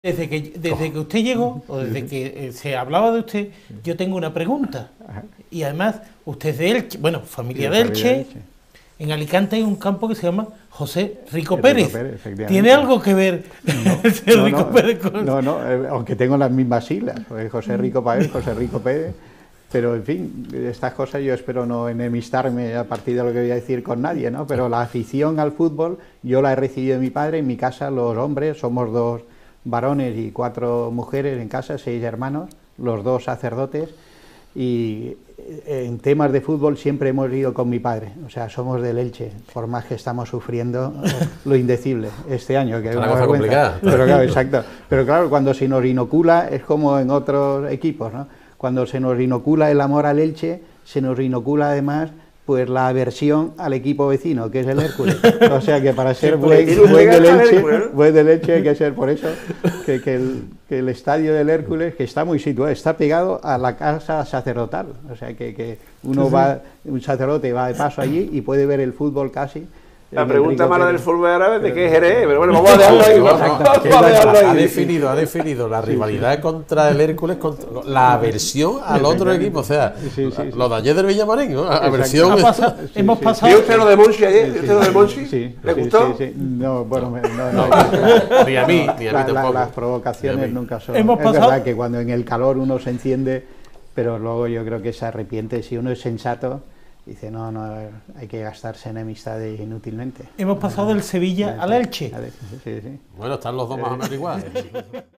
Desde que usted llegó, o desde que se hablaba de usted, yo tengo una pregunta. Y además, usted es de Elche, bueno, familia de Elche. En Alicante hay un campo que se llama José Rico Pérez. ¿Tiene algo que ver Rico Pérez con...? No, aunque tengo las mismas siglas, José Rico Pérez, José Rico Pérez. Pero, en fin, estas cosas yo espero no enemistarme a partir de lo que voy a decir con nadie, ¿no? Pero la afición al fútbol yo la he recibido de mi padre. En mi casa los hombres, somos 2 varones y 4 mujeres en casa, 6 hermanos, los 2 sacerdotes, y en temas de fútbol siempre hemos ido con mi padre, o sea, somos del Elche, por más que estamos sufriendo lo indecible este año, que es una cosa complicada. Pero claro, exacto, pero claro, cuando se nos inocula, es como en otros equipos, ¿no? Cuando se nos inocula el amor al Elche, se nos inocula además pues la aversión al equipo vecino, que es el Hércules. O sea que para ser buen del Elche hay que ser, por eso que el estadio del Hércules, que está muy situado, está pegado a la casa sacerdotal. O sea que uno va, un sacerdote va de paso allí y puede ver el fútbol casi. La pregunta mala del fútbol árabe de qué es Jerez, pero bueno, vamos a dejarlo ahí. Ha definido la rivalidad contra el Hércules, contra la aversión al otro equipo, o sea, los de ayer del Villamarín, ¿no? Aversión. Hemos pasado. ¿Vio usted lo de Monchi ayer? ¿Vio usted lo de Monchi? Sí. ¿Le gustó? Sí. No, bueno, ni a mí tampoco. Las provocaciones nunca son. Hemos Es verdad que cuando en el calor uno se enciende, pero luego yo creo que se arrepiente. Si uno es sensato, dice, no, hay que gastarse enemistades inútilmente. Hemos pasado del Sevilla al Elche. Sí. Bueno, están los dos más o menos igual.